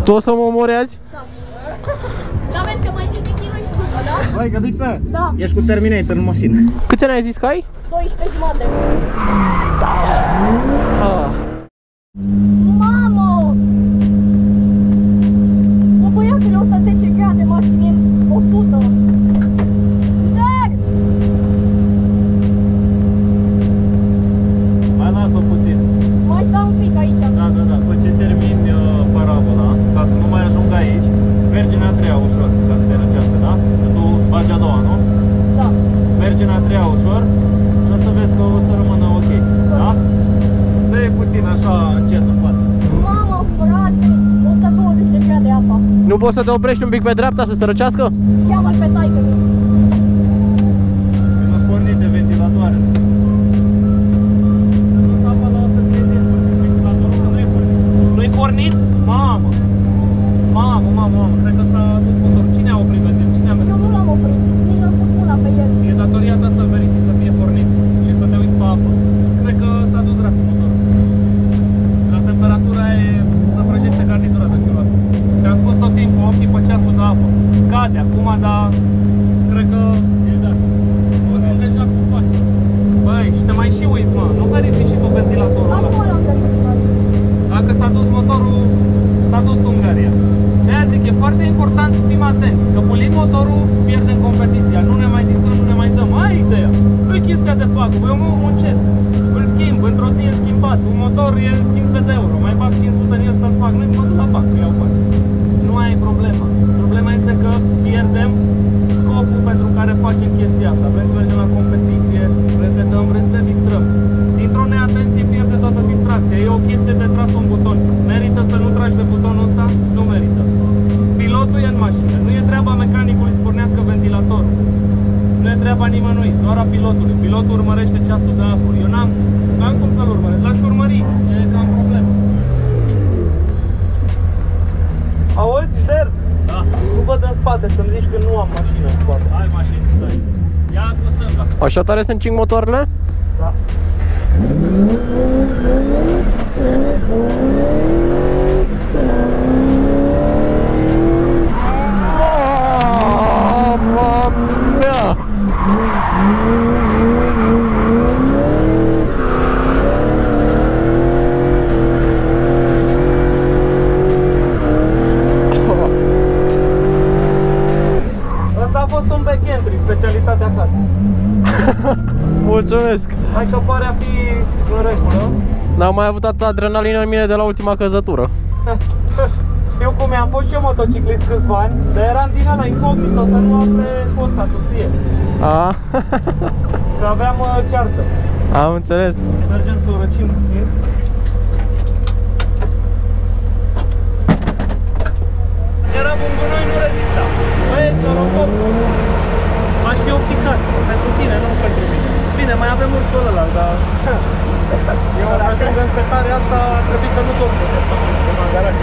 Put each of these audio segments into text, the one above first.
Tu o să mă omori azi? Da. Da, vezi că mai bine chinui și după, da? Băi, Găbiță, da. Ești cu Terminator în mașină. Câți ani ai zis că ai? 12 jumate. Da. Ah. Mamă! Bă, băiatule, 110 grade, maxim 100. Șterg! Mai las-o puțin. Mai stau un pic aici. Da, da, da. După ce termini parabola, ca să nu mai ajung aici, mergi în a treia ușor, ca să se răcească, da? Tu bagi a doua, nu? Da. Mergi în a treia ușor și o să vezi că o să rămână ok, da? Dă-i puțin așa încet în față. Mamă, frate, 120 de grade apa. Nu poți să te oprești un pic pe dreapta să se răcească? Cheamă-l pe taică-mi. Nu-s pornit de ventilatoare. Nu-i pornit? Mamă! Mamă, mamă, mamă, cred că s-a dus motorul. Cine a oprit ventilatorul? Cine a mers? Eu nu l-am oprit, nici n-am pus mâna pe el. E datoria ta să verifici să fie pornit și să te uiți pe apă. Cred că s-a dus dracu motorul. La temperatura e să prăjește garnitura de kiloasă. Ți-am spus tot timpul, ochii pe ceasul de apă. Scade acum, dar cred că e dat. O zi deja cum faci. Băi, și te mai și uiți, mă. Nu verifici și tu ventilatorul ăla. Acum l-am verificat. Dacă s-a dus motorul, s-a dus Ungaria. De-aia zic, e foarte important să fim atenți. Că pulind motorul, pierdem competiția. Nu ne mai distrăm, nu ne mai dăm. Ai ideea. Nu-i chestia de pagă. Eu mă muncesc. Îl schimb, într-o zi e schimbat. Un motor e 500 de euro. Mai bag 500 în el să-l fac. Nu-i mă duc la bancă, iau bani. Nu ai problema. Problema este că pierdem scopul pentru care facem chestia asta. Vrem să mergem la competiție, vrem să dăm, vrem să ne distrăm. Dintr-o neatenție pierde toată distracția. E o chestie de tras un buton. Merită să nu tragi de butonul ăsta? Nu merită. Pilotul e în mașină. Nu e treaba mecanicului să pornească ventilatorul. Nu e treaba nimănui, doar a pilotului. Pilotul urmărește ceasul de apă. Eu n-am cum să-l urmăresc. L-aș urmări. E cam problemă. Auzi, Șter? Da. Nu văd în spate să-mi zici că nu am mașină în spate. Ai mașină, stai. Ia cu stânga. Așa tare se încing motoarele? Da. Mamma mea! Ăsta a fost un backentry, specialitatea acasă. Mulțumesc! Hai că pare a fi în regulă. N-am mai avut atâta adrenalină în mine de la ultima căzătură. Știu cum e, am fost și eu motociclist câțiva ani, dar eram din ăla incognito, să nu afle fosta soție. A, Că aveam ceartă. am înțeles. Mergem să o răcim puțin. Era un gunoi, nu rezista. Băi, norocos. M-aș fi opticat. Pentru tine, nu pentru mine. Bine, mai avem ursul ăla, dar... Eu dacă ajung în setarea asta, trebuie să nu dorm de săptămână, de magaraje.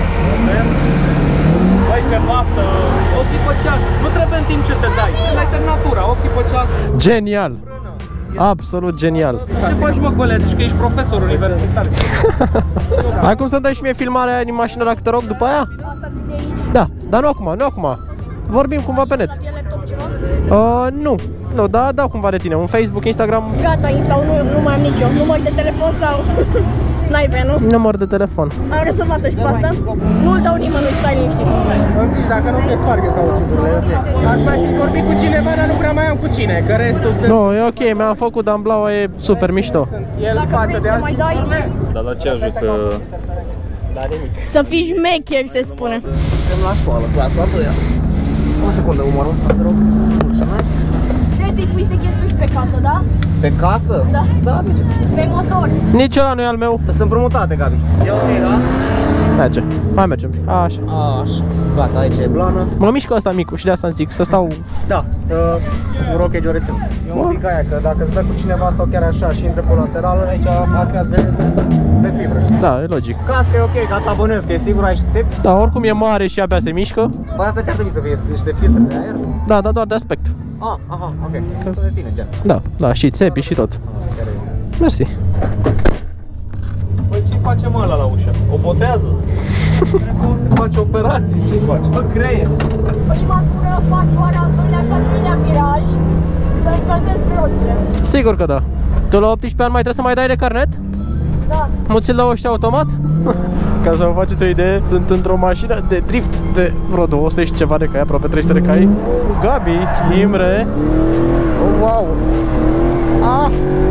Băi, ce baftă! Ochii pe ceas. Nu trebuie în timp ce te dai. Când ai terminat tura, ochii pe ceas. Genial! Absolut genial! Ce faci, mă, Golea? Zici că ești profesor universitar. Hai cum să dai și mie filmarea din mașină dacă te rog după aia? Asta de aici. Da, dar nu acum, nu acum. Vorbim cumva pe net. E laptop ceva? Nu, da, dau cumva de tine. Un Facebook, Instagram. Gata, Insta, nu mai am nicio. Număr de telefon sau... N-ai vrea, nu? Număr de telefon. Am rezolvat-o și pe asta? Nu-l dau nimănui, stai liniștit. Îmi zici, dacă nu te spargă cauciucurile, e ok. Aș mai fi vorbit cu cineva, dar nu prea mai am cu cine, că restul sunt... Nu, e ok, mi-am făcut Damblaua, e super mișto. El Dacă față vrei de să mai alții. dai... Dar la ce ajută? Da, nimic. Să fii șmecher, se spune. Suntem la școală, clasa a doua. O secundă, umărul ăsta, te rog. Mulțumesc. Trebuie să-i pui secheturi și pe casă, da? Pe casă? Da. Da, de ce? Pe motor. Nici ăla nu e al meu. Sunt împrumutate, Gabi. E ok, da? Merge, mai mergem. Așa. Așa. Gata, aici e blană. Mă mișcă ăsta micu și de asta îmi zic să stau. Da, un rochege o reținut. E un pic aia, că dacă îți dă cu cineva sau chiar așa și intră pe lateral, aici astea de fibră, știi? Da, e logic. Casca e ok, gata, bănuiesc, că e sigur, ai și țepi. Da, oricum e mare și abia se mișcă. Bă, asta ce ar trebui să fie? Niște filtre de aer? Da, da, doar de aspect. Ah, aha, ok. Tot de tine, gen. Da, da, și țepi și tot. Mersi. Păi ce face mă ăla la ușă? O botează? Faci operații, ce faci? Bă, creier. Prima tură fac doar al doilea și al treilea viraj să încălzesc roțile. Sigur că da. Tu la 18 ani mai trebuie să mai dai de carnet? Da. Nu ți-l dau ăștia automat? Ca să vă faceți o idee, sunt într-o mașină de drift de vreo 200 și ceva de cai, aproape 300 de cai, cu Gabi, Imre. Oh, wow! Ah!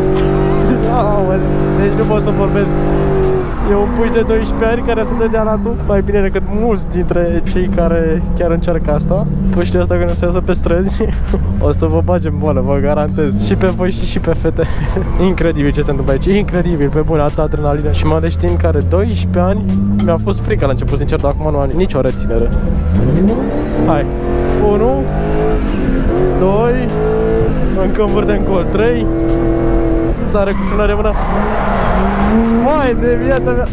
Deci nu pot să vorbesc. E un puș de 12 ani care se dădea la tu mai bine decât mulți dintre cei care chiar încearcă asta. Puștii ăsta când se iasă pe străzi o să vă bage în boală, vă garantez. Și pe voi și pe fete. Incredibil ce se întâmplă aici, incredibil, pe bune, atâta adrenalină. Și mai ales știind că are 12 ani, mi-a fost frică la început, sincer, dar acum nu am nicio reținere. Hai, 1, 2, încă învârte în col, 3, sare cu frânare mână. Mai de viața mea!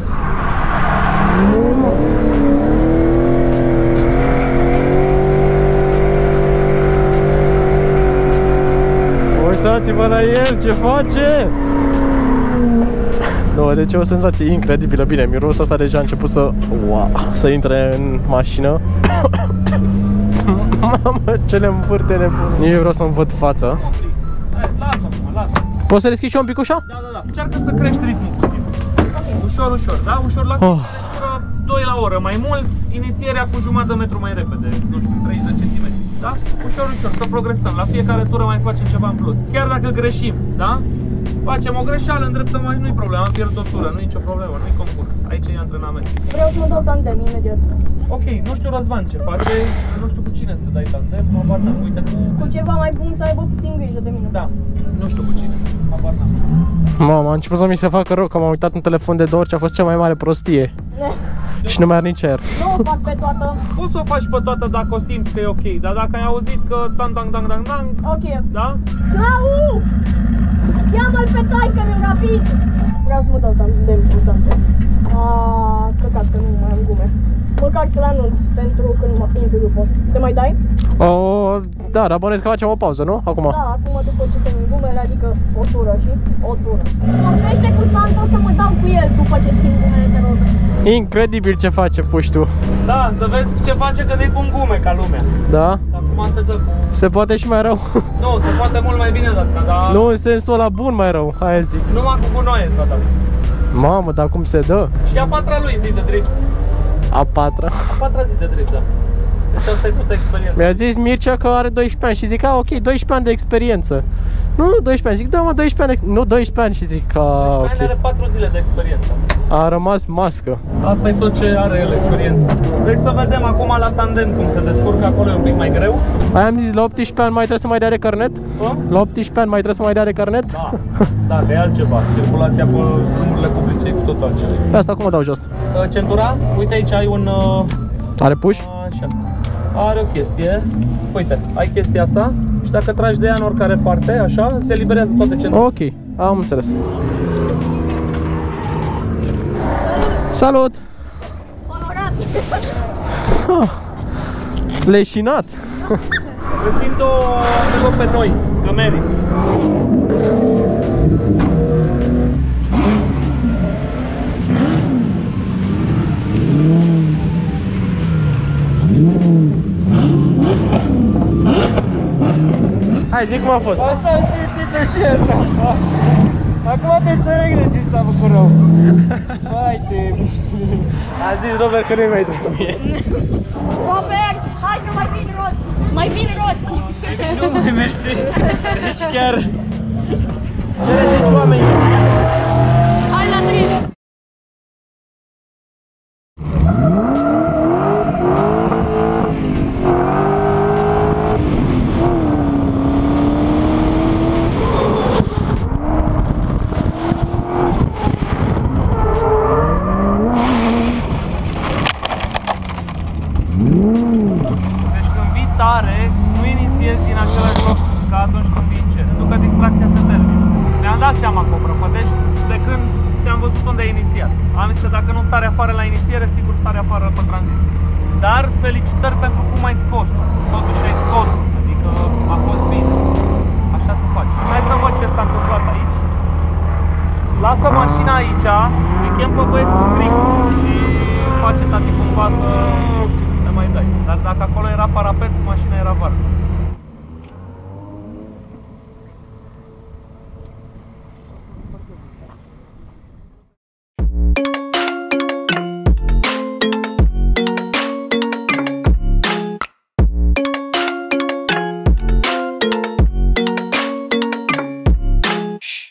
Uitați-vă la el, ce face! Nu, deci e o senzație incredibilă. Bine, mirosul ăsta deja a început să intre în mașină. Mamă, ce le învârte nebun. Eu vreau să-mi văd fața. Lasă. Poți să deschizi și eu un pic ușa? Da. Încearcă să crești ritmul puțin. Ușor, da? Ușor la 2 la oră mai mult, inițierea cu jumătate de metru mai repede, nu știu, 30 cm, da? Ușor, să progresăm, la fiecare tură mai facem ceva în plus. Chiar dacă greșim, da? Facem o greșeală, îndreptăm mai, nu-i problemă, am pierdut o tură, nu-i nicio problemă, nu-i concurs, aici e antrenament. Vreau să mă dau tandem imediat. Ok, nu știu Răzvan ce face, nu știu cu cine să te dai tandem, habar n-am, uite cu ceva mai bun să aibă puțin grijă de mine. Da, nu știu cu cine, habar n-am. Mama, a început să mi se facă rău că m-am uitat în telefon de 2 ori și a fost cea mai mare prostie. Și nu mai are nici aer. Nu o fac pe toată. Poți să o faci pe toată dacă o simți că e ok, dar dacă ai auzit că tang, ok. da? Clau! Cheamă-l pe taică-miu rapid! Vreau să mă dau tandem cu Santos. Căcat că nu mai am gume. Măcar să-l anunț pentru când mă intru după. Te mai dai? Da, dar bănuiesc că facem o pauză, nu? Acum. Da, acum după ce termin gumele, adică o tură și o tură. Mă crește cu Santos să mă dau cu el după ce schimb gumele, te rog. Incredibil ce face puștiu. Da, să vezi ce face când îi pun gume ca lumea. Da? Acum se dă cu... Se poate și mai rău. Nu, se poate mult mai bine dacă, dar... Nu în sensul ăla bun mai rău, aia zic. Numai cu gunoaie s-a dat. Mamă, dar cum se dă? Și a patra lui zi de drift. A patra. A patra zi de drift, da. Deci asta e toată experiența. Mi-a zis Mircea că are 12 ani și zic, ok, 12 ani de experiență. Nu, 12 ani, zic, da mă, 12 ani, nu 12 ani și zic, ok. Are 4 zile de experiență. A rămas mască. Asta e tot ce are el experiență. Vrei să vedem acum la tandem cum se descurcă, acolo e un pic mai greu. Aia am zis, la 18 ani mai trebuie să mai dea de carnet? La 18 ani mai trebuie să mai dea de carnet? Da, că e altceva. Circulația pe drumurile publice e cu totul altceva. Pe asta cum o dau jos? Centura, uite aici ai un... Are push? Așa. Are o chestie. Uite, ai chestia asta și dacă tragi de ea în oricare parte, așa, se eliberează toate centura. Ok, am înțeles. Salut! Onorat! Leșinat! Îți vin două pe noi, că meriți. Hai, zic cum a fost. Asta a simțită și asta. Acum te înțeleg de ce s-a făcut rău. Hai te... A zis Robert că nu-i mai trebuie. Robert, hai că mai vin roți! Mai vin roți! Nu mai mersi. Deci chiar... Ce le zici oamenii? Hai la drift! Deci când vii tare, nu inițiezi din același loc ca atunci când vii încet. Pentru că distracția se termină. Mi-am dat seama că o prăpădești de când te-am văzut unde ai inițiat. Am zis că dacă nu sari afară la inițiere, sigur sari afară pe tranziție. Dar felicitări pentru cum ai scos-o. Totuși ai scos-o, adică a fost bine. Așa se face. Hai să văd ce s-a întâmplat aici. Lasă mașina aici, îi chem pe băieți cu cricul și face tati cumva să ne mai dai. Dar dacă acolo era parapet, mașina era varză.